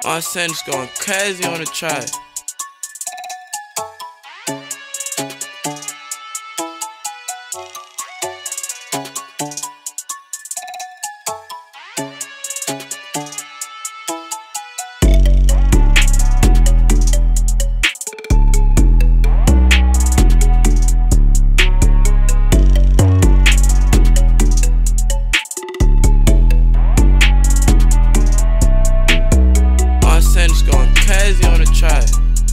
My sentence going crazy on the track. Going crazy on the track.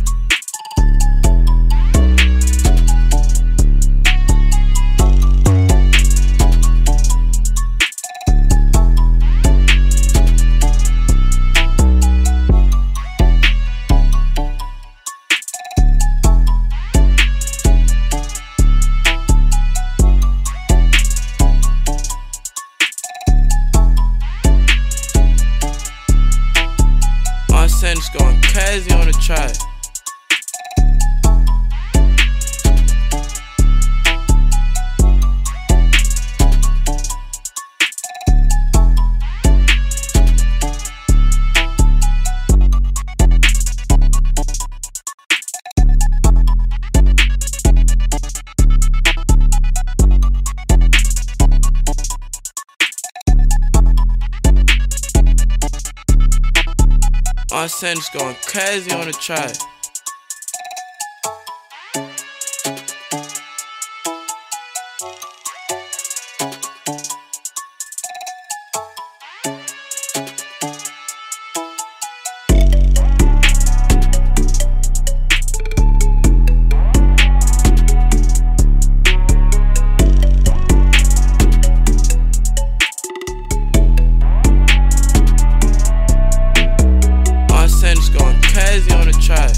My sentence going crazy on the track. My sentence going crazy on the track. Going crazy on the track.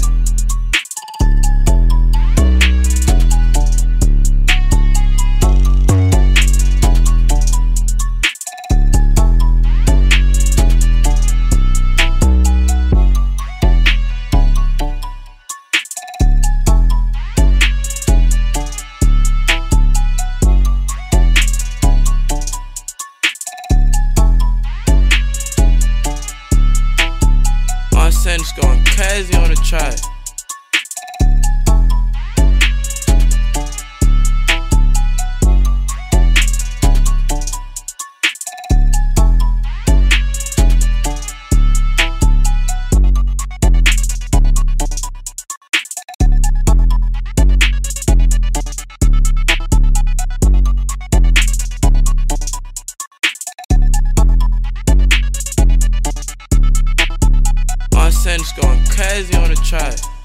My sentence going crazy on the track. My sentence going crazy on the track.